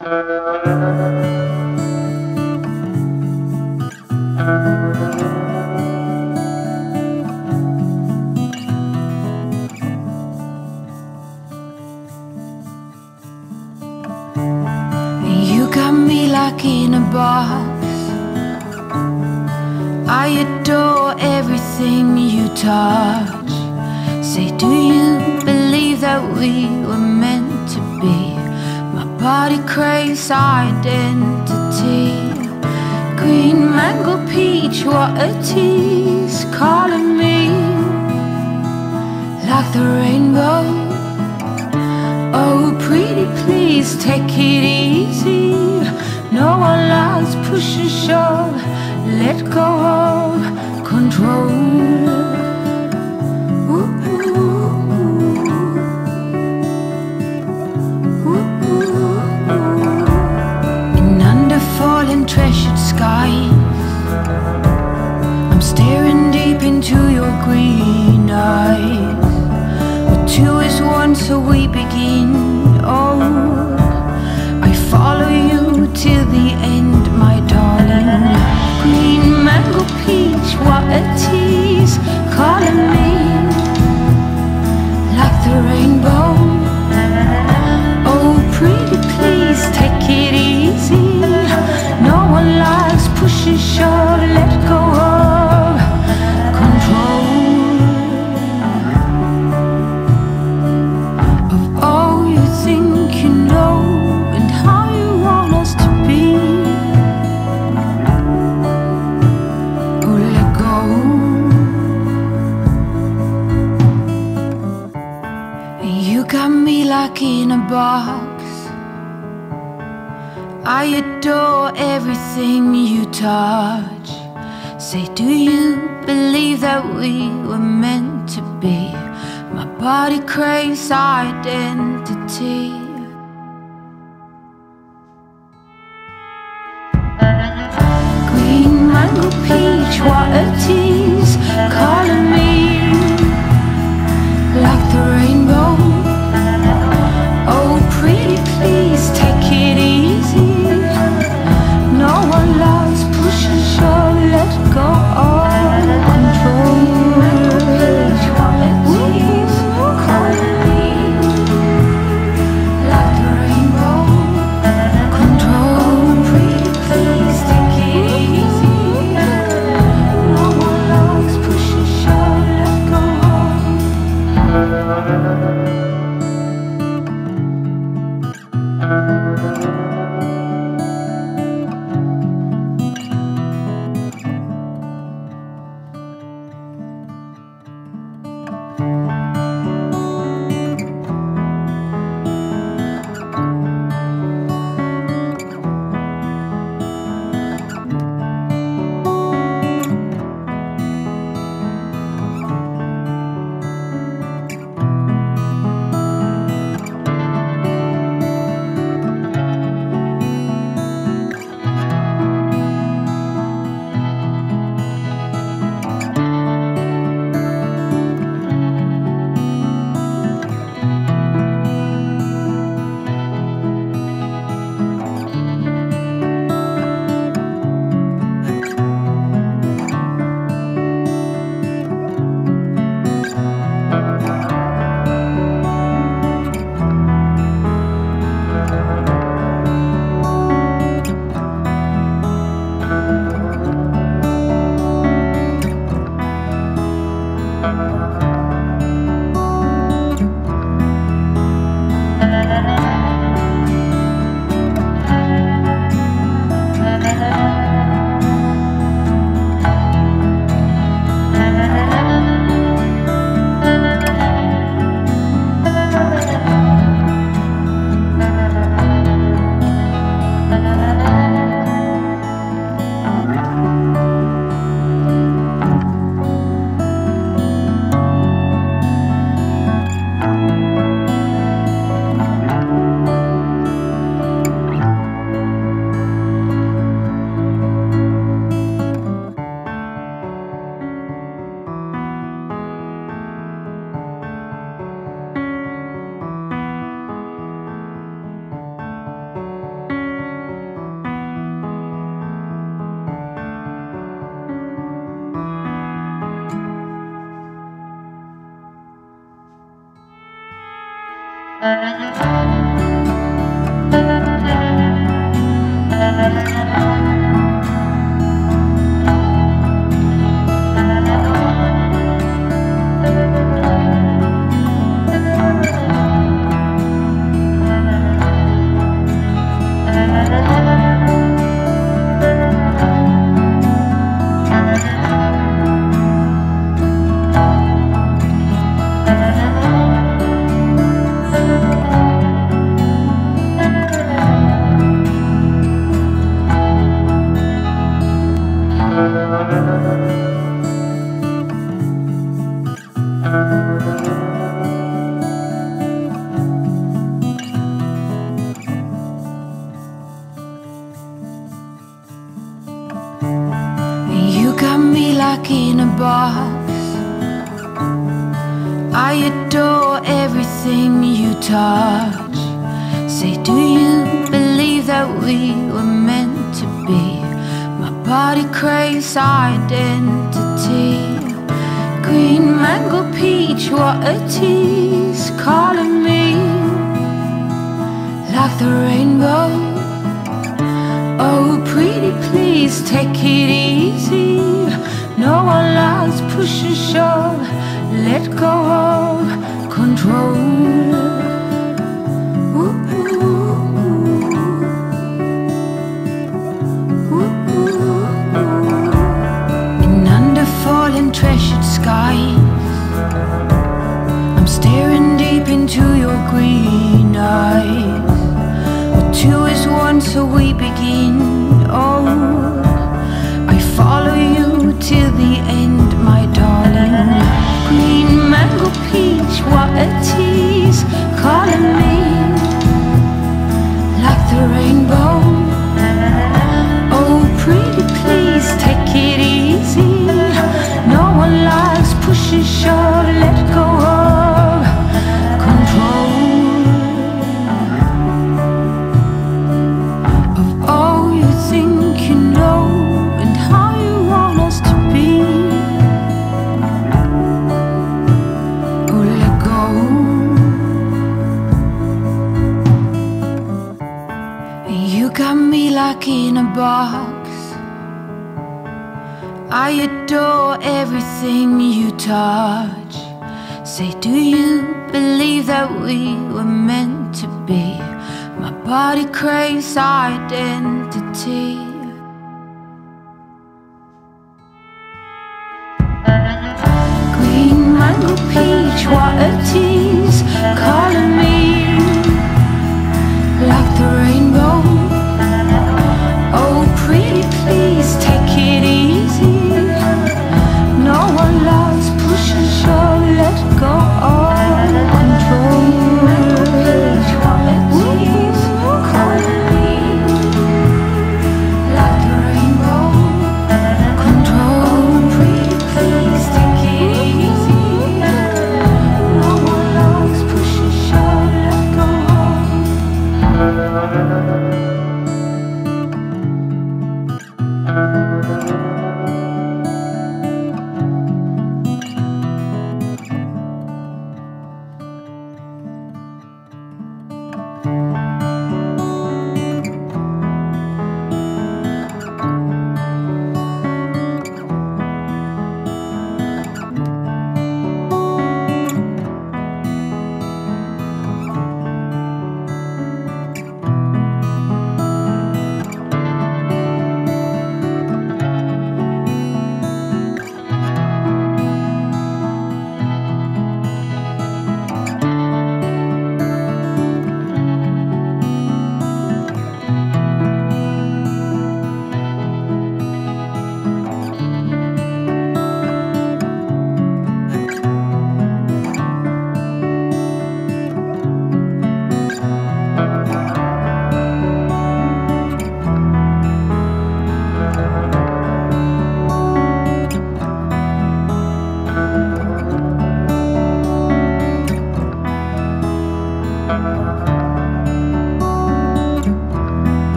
You got me like in a box. I adore everything you touch. Say, do you believe that we were meant to be? My body craves identity. Green mango peach, what a tease. Calling me like the rainbow. Oh, pretty please, take it easy. No one likes push and shove. Let go of control. In under fallen treasured skies, I'm staring deep into your green eyes. Two is one, so we begin. Oh, I follow you till the end, my darling. Green mango peach, what a tease. Calling me like the rainbow. Oh, pretty please, take it easy. No one likes push and shove. Let go of control. Like in a box, I adore everything you touch. Say, do you believe that we were meant to be? My body craves identity. Green mango peach, what a tease. Calling me like the rainbow. Oh, pretty please, take it easy. No one loves push and shove. Let go of control. Calling me like the rainbow. Control, pretty please, take it easy. No one loves push and shove. You got me like in a box. I adore everything you touch. Say, do you believe that we were meant to be? My body craves identity. Green mango peach, what a tease. Calling me like the rainbow. Oh, pretty please, take it easy. No one likes push and shove. Let go of control. Ooh, ooh, ooh, ooh. In under fallen treasured skies, I'm staring deep into your green eyes. Two is one, so we begin. Oh, I follow you till the end, my darling. Green mango peach, what a tease. Calling me like the rainbow. Oh, pretty please, take it easy. No one likes push and shove. Let go of control. Like in a box, I adore everything you touch. Say, do you believe that we were meant to be? My body craves identity. Green mango peach, what a tease. Calling me like the rainbow. Oh, pretty please, take it easy. No one loves push and shove. Let go of control. Calling me like the rainbow. Control, pretty please, take it easy. No one loves push and shove.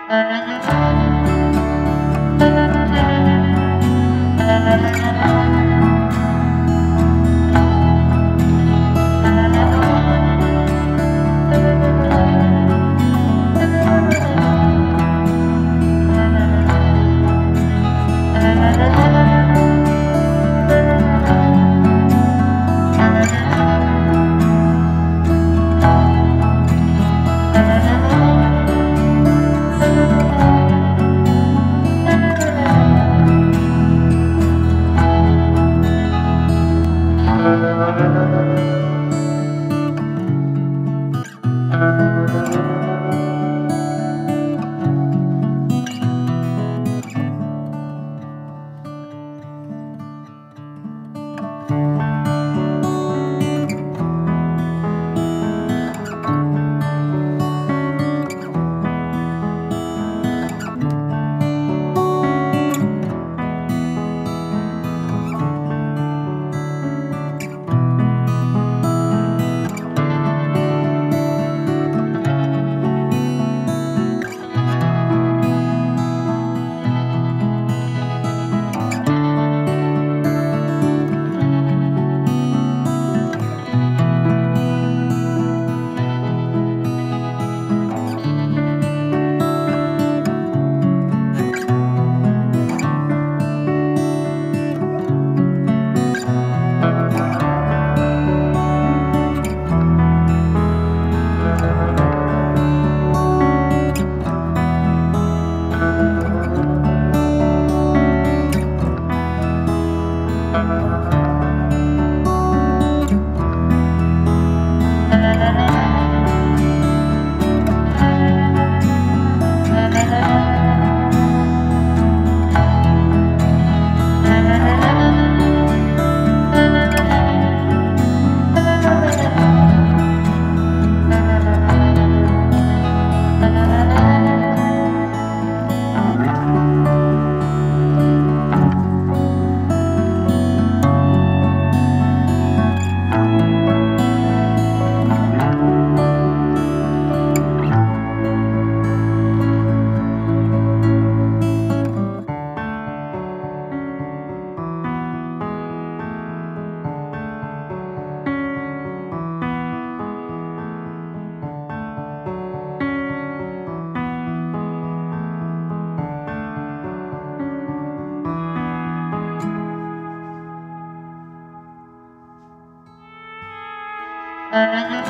Uh-huh.